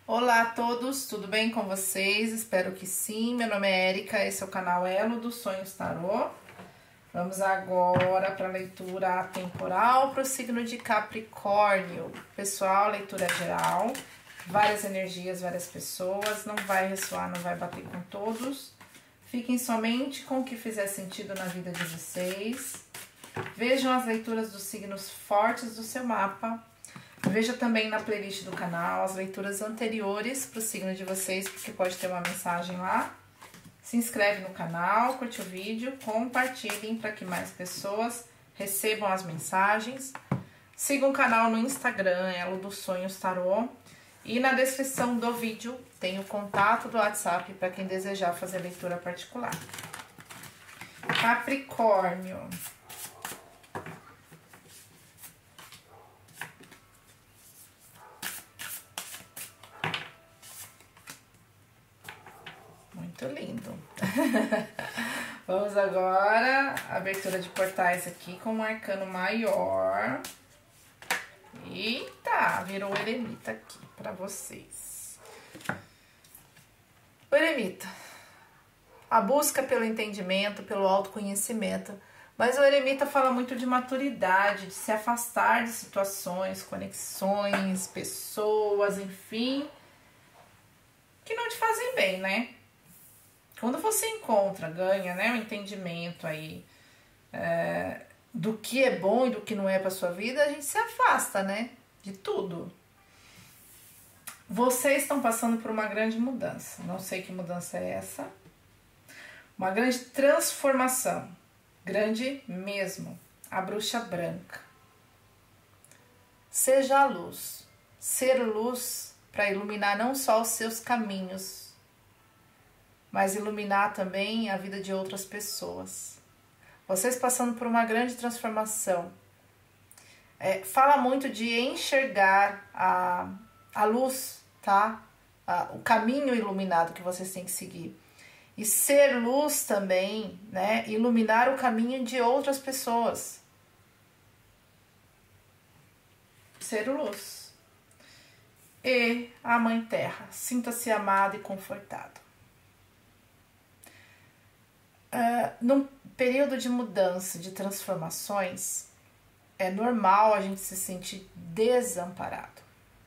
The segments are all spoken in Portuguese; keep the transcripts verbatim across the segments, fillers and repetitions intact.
Olá a todos, tudo bem com vocês? Espero que sim. Meu nome é Érica, esse é o canal Elo dos Sonhos Tarô. Vamos agora para a leitura atemporal para o signo de Capricórnio. Pessoal, leitura geral, várias energias, várias pessoas, não vai ressoar, não vai bater com todos. Fiquem somente com o que fizer sentido na vida de vocês. Vejam as leituras dos signos fortes do seu mapa. Veja também na playlist do canal as leituras anteriores para o signo de vocês, porque pode ter uma mensagem lá. Se inscreve no canal, curte o vídeo, compartilhem para que mais pessoas recebam as mensagens. Sigam o canal no Instagram, Elo dos Sonhos Tarô. E na descrição do vídeo tem o contato do WhatsApp para quem desejar fazer leitura particular. Capricórnio. Muito lindo. Vamos agora, abertura de portais aqui com um arcano maior. Eita, virou o eremita aqui para vocês. O eremita, a busca pelo entendimento, pelo autoconhecimento. Mas o eremita fala muito de maturidade, de se afastar de situações, conexões, pessoas, enfim, que não te fazem bem, né? Quando você encontra, ganha, né, um entendimento aí é, do que é bom e do que não é para sua vida, a gente se afasta, né, de tudo. Vocês estão passando por uma grande mudança. Não sei que mudança é essa. Uma grande transformação. Grande mesmo. A bruxa branca. Seja a luz. Ser luz para iluminar não só os seus caminhos, mas iluminar também a vida de outras pessoas. Vocês passando por uma grande transformação. É, fala muito de enxergar a, a luz, tá? A, o caminho iluminado que vocês têm que seguir. E ser luz também, né? Iluminar o caminho de outras pessoas. Ser luz. E a Mãe Terra. Sinta-se amado e confortado. Uh, num período de mudança, de transformações, é normal a gente se sentir desamparado.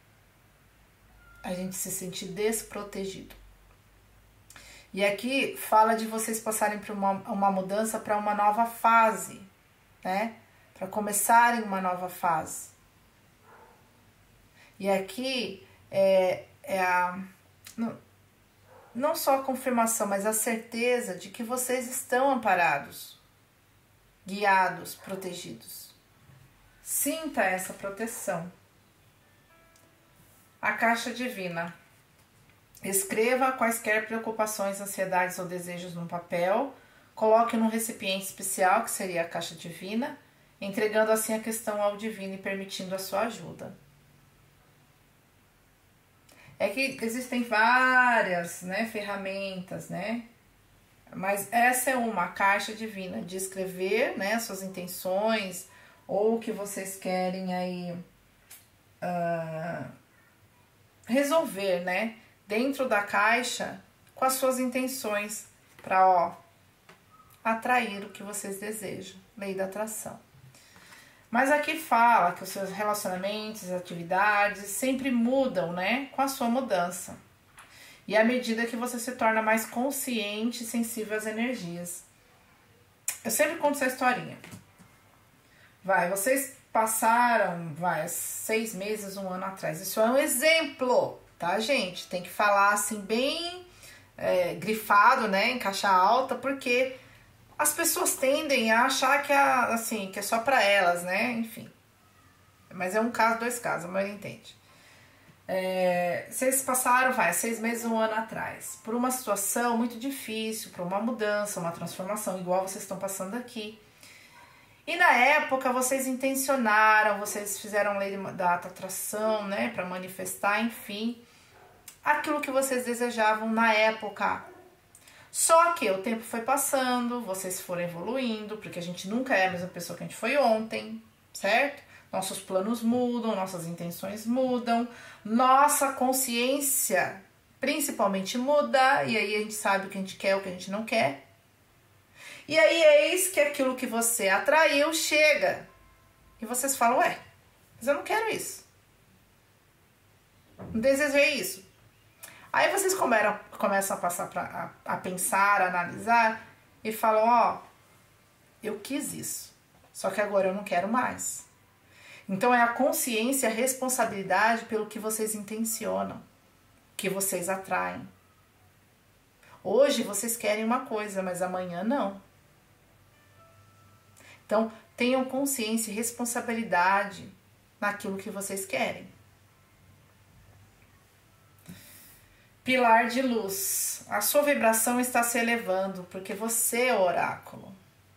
A gente se sentir desprotegido. E aqui fala de vocês passarem por uma, uma mudança para uma nova fase, né? Para começarem uma nova fase. E aqui é, é a... Não, não só a confirmação, mas a certeza de que vocês estão amparados, guiados, protegidos. Sinta essa proteção. A caixa divina. Escreva quaisquer preocupações, ansiedades ou desejos num papel, coloque num recipiente especial, que seria a caixa divina, entregando assim a questão ao divino e permitindo a sua ajuda. É que existem várias, né, ferramentas, né? Mas essa é uma, a caixa divina, de escrever, né, suas intenções ou o que vocês querem aí uh, resolver, né? Dentro da caixa com as suas intenções para, ó, atrair o que vocês desejam. Lei da atração. Mas aqui fala que os seus relacionamentos, atividades sempre mudam, né? Com a sua mudança. E à medida que você se torna mais consciente e sensível às energias. Eu sempre conto essa historinha. Vai, vocês passaram, vai, seis meses, um ano atrás. Isso é um exemplo, tá, gente? Tem que falar assim bem é, grifado, né? Em caixa alta, porque as pessoas tendem a achar que é, assim, que é só para elas, né? Enfim. Mas é um caso, dois casos, a maioria entende. É, vocês passaram, vai, seis meses, um ano atrás, por uma situação muito difícil, por uma mudança, uma transformação, igual vocês estão passando aqui. E na época vocês intencionaram, vocês fizeram lei da atração, né? Para manifestar, enfim, aquilo que vocês desejavam na época. Só que o tempo foi passando, vocês foram evoluindo, porque a gente nunca é a mesma pessoa que a gente foi ontem, certo? Nossos planos mudam, nossas intenções mudam, nossa consciência principalmente muda, e aí a gente sabe o que a gente quer, o que a gente não quer. E aí eis que aquilo que você atraiu chega. E vocês falam, ué, mas eu não quero isso. Não desejei isso. Aí vocês começam, começam a passar pra, a, a pensar, a analisar e falam, ó, eu quis isso, só que agora eu não quero mais. Então é a consciência e a responsabilidade pelo que vocês intencionam, que vocês atraem. Hoje vocês querem uma coisa, mas amanhã não. Então tenham consciência e responsabilidade naquilo que vocês querem. Pilar de luz. A sua vibração está se elevando porque você é o oráculo.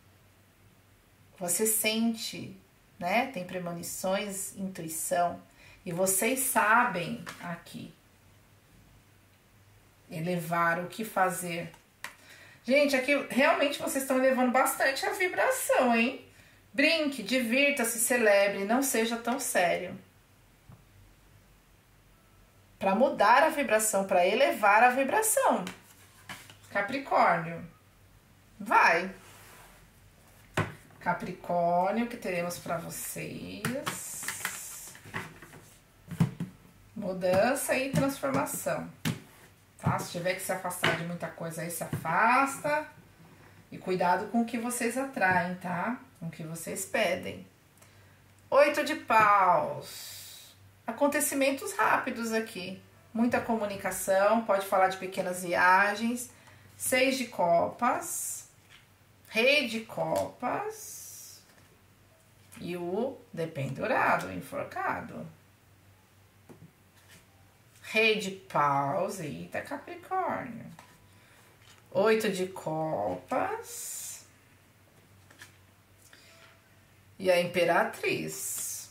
Você sente, né? Tem premonições, intuição. E vocês sabem aqui elevar o que fazer. Gente, aqui realmente vocês estão elevando bastante a vibração, hein? Brinque, divirta-se, celebre, não seja tão sério. Para mudar a vibração, para elevar a vibração. Capricórnio. Vai. Capricórnio, que teremos para vocês? Mudança e transformação. Tá? Se tiver que se afastar de muita coisa aí, se afasta. E cuidado com o que vocês atraem, tá? Com o que vocês pedem. Oito de paus. Acontecimentos rápidos aqui. Muita comunicação, pode falar de pequenas viagens. Seis de copas. Rei de copas. E o dependurado, o enforcado. Rei de paus. Eita, Capricórnio. Oito de copas. E a imperatriz.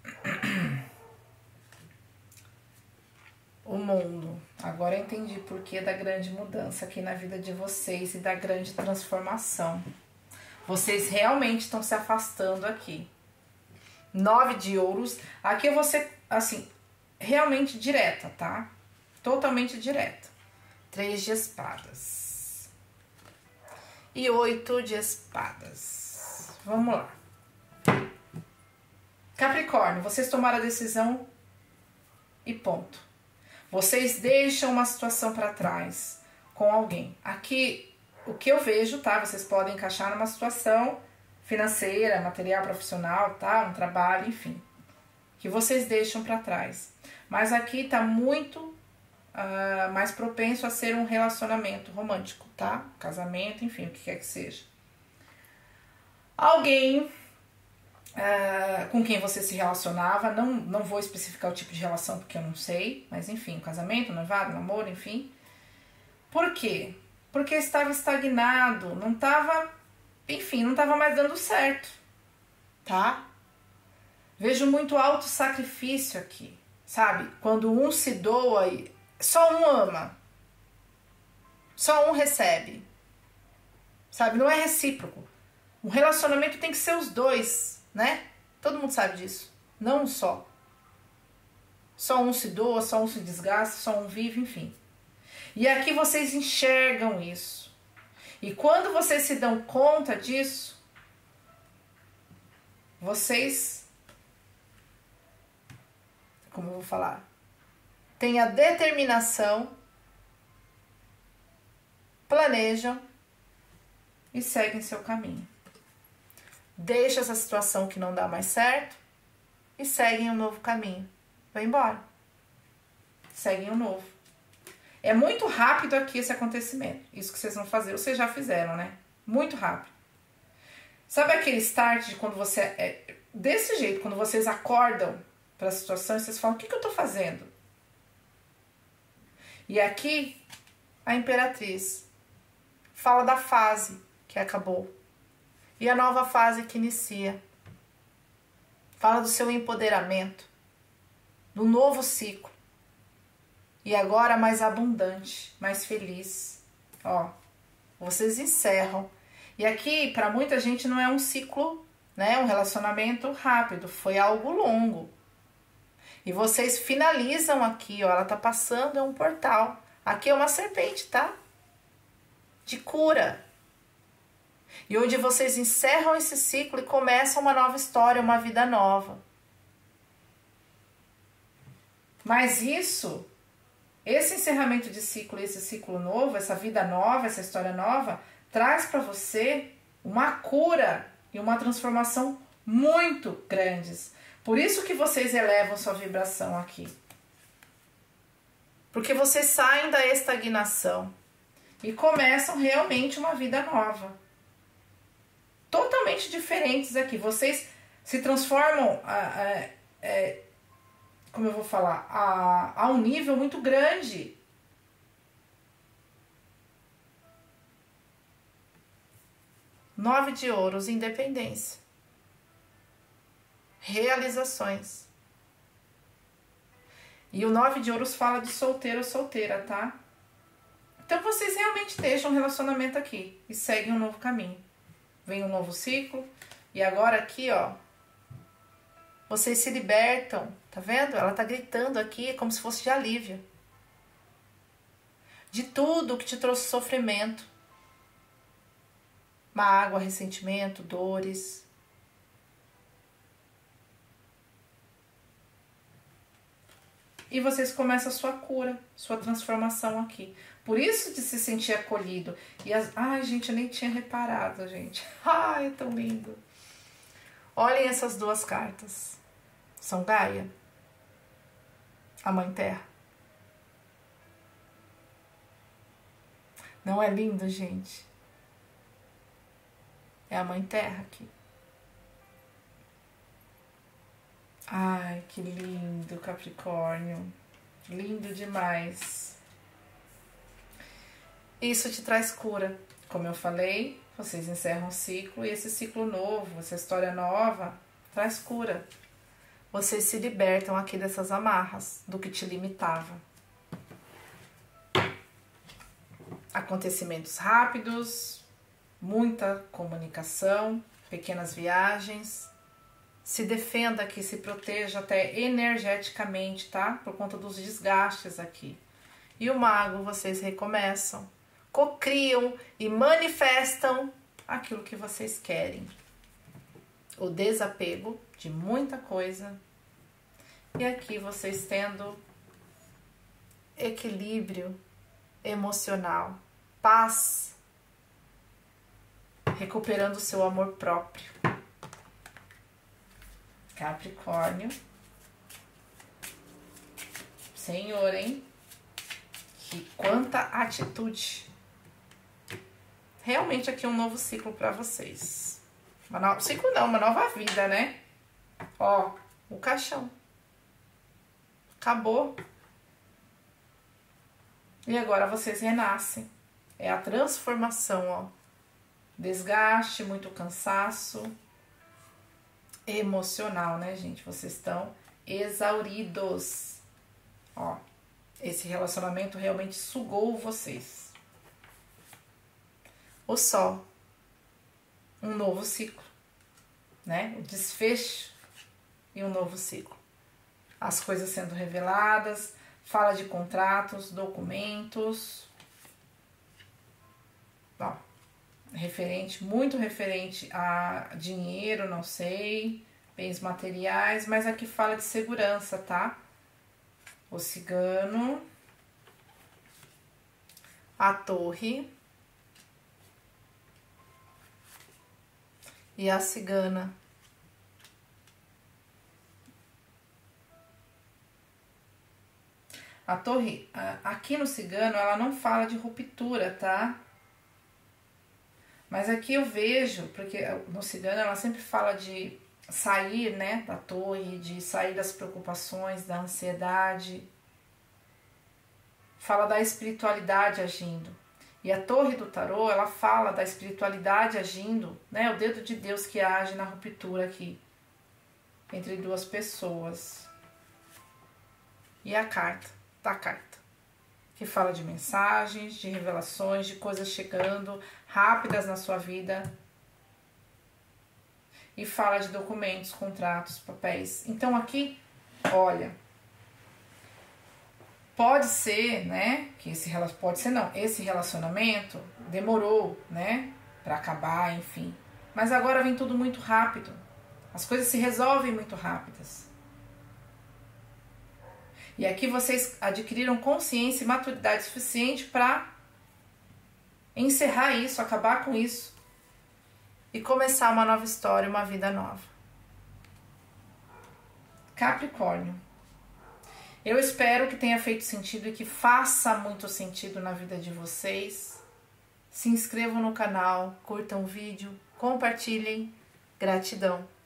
O mundo. Agora eu entendi por que da grande mudança aqui na vida de vocês e da grande transformação. Vocês realmente estão se afastando aqui. Nove de ouros. Aqui eu vou ser, assim, realmente direta, tá? Totalmente direta. Três de espadas. E oito de espadas. Vamos lá. Capricórnio, vocês tomaram a decisão e ponto. Vocês deixam uma situação para trás com alguém. Aqui, o que eu vejo, tá? Vocês podem encaixar numa situação financeira, material, profissional, tá? Um trabalho, enfim. Que vocês deixam para trás. Mas aqui tá muito uh, mais propenso a ser um relacionamento romântico, tá? Casamento, enfim, o que quer que seja. Alguém... Uh, com quem você se relacionava, não, não vou especificar o tipo de relação porque eu não sei, mas enfim, casamento, noivado, namoro, enfim. Por quê? Porque estava estagnado, não estava, enfim, não estava mais dando certo, tá? Vejo muito autossacrifício aqui, sabe? Quando um se doa e só um ama, só um recebe, sabe? Não é recíproco. Um relacionamento tem que ser os dois, né? Todo mundo sabe disso. Não um só. Só um se doa, só um se desgasta, só um vive, enfim. E aqui vocês enxergam isso. E quando vocês se dão conta disso, vocês, como eu vou falar, têm a determinação, planejam e seguem seu caminho. Deixa essa situação que não dá mais certo e seguem um novo caminho. Vai embora. Seguem um novo. É muito rápido aqui esse acontecimento. Isso que vocês vão fazer, vocês já fizeram, né? Muito rápido. Sabe aquele start de quando você... É, desse jeito, quando vocês acordam para a situação e vocês falam, o que, que eu tô fazendo? E aqui, a imperatriz fala da fase que acabou. E a nova fase que inicia. Fala do seu empoderamento. Do novo ciclo. E agora mais abundante, mais feliz. Ó, vocês encerram. E aqui, para muita gente, não é um ciclo né, um relacionamento rápido, foi algo longo. E vocês finalizam aqui, ó, ela tá passando, é um portal. Aqui é uma serpente, tá? De cura. E onde vocês encerram esse ciclo e começam uma nova história, uma vida nova. Mas isso, esse encerramento de ciclo, esse ciclo novo, essa vida nova, essa história nova, traz para você uma cura e uma transformação muito grandes. Por isso que vocês elevam sua vibração aqui. Porque vocês saem da estagnação e começam realmente uma vida nova. Totalmente diferentes aqui. Vocês se transformam, é, é, como eu vou falar, a, a um nível muito grande. Nove de ouros, independência. Realizações. E o nove de ouros fala de solteiro ou solteira, tá? Então vocês realmente deixam um relacionamento aqui e seguem um novo caminho. Vem um novo ciclo. E agora aqui, ó, vocês se libertam. Tá vendo? Ela tá gritando aqui como se fosse de alívio. De tudo que te trouxe sofrimento. Mágoa, ressentimento, dores. E vocês começam a sua cura, sua transformação aqui. Por isso de se sentir acolhido. E as... Ai, gente, eu nem tinha reparado, gente. Ai, é tão lindo. Olhem essas duas cartas. São Gaia, a Mãe Terra. Não é lindo, gente? É a Mãe Terra aqui. Ai, que lindo, Capricórnio. Lindo demais. Isso te traz cura. Como eu falei, vocês encerram um ciclo e esse ciclo novo, essa história nova, traz cura. Vocês se libertam aqui dessas amarras, do que te limitava. Acontecimentos rápidos, muita comunicação, pequenas viagens. Se defenda aqui, se proteja até energeticamente, tá? Por conta dos desgastes aqui. E o mago, vocês recomeçam, cocriam e manifestam aquilo que vocês querem. O desapego de muita coisa. E aqui vocês tendo equilíbrio emocional, paz, recuperando o seu amor próprio. Capricórnio. Senhor, hein? Que quanta atitude. Realmente aqui um novo ciclo para vocês. Uma nova... Ciclo não, uma nova vida, né? Ó, o caixão. Acabou. E agora vocês renascem. É a transformação, ó. Desgaste, muito cansaço emocional, né, gente? Vocês estão exauridos. Ó, esse relacionamento realmente sugou vocês. O Sol. Um novo ciclo, né? O desfecho e um novo ciclo. As coisas sendo reveladas, fala de contratos, documentos. Ó, referente, muito referente a dinheiro, não sei, bens materiais, mas aqui fala de segurança, tá? O cigano, a torre e a cigana. A torre, aqui no cigano, ela não fala de ruptura, tá? Mas aqui eu vejo, porque no cigano ela sempre fala de sair, né, da torre, de sair das preocupações, da ansiedade. Fala da espiritualidade agindo. E a torre do tarô, ela fala da espiritualidade agindo, né, o dedo de Deus que age na ruptura aqui, entre duas pessoas. E a carta, da carta, que fala de mensagens, de revelações, de coisas chegando rápidas na sua vida. e fala de documentos, contratos, papéis. Então aqui, olha, pode ser, né, que esse pode ser não, esse relacionamento demorou, né, para acabar, enfim. Mas agora vem tudo muito rápido. As coisas se resolvem muito rápidas. E aqui vocês adquiriram consciência e maturidade suficiente para encerrar isso, acabar com isso e começar uma nova história, uma vida nova. Capricórnio. Eu espero que tenha feito sentido e que faça muito sentido na vida de vocês. Se inscrevam no canal, curtam o vídeo, compartilhem. Gratidão.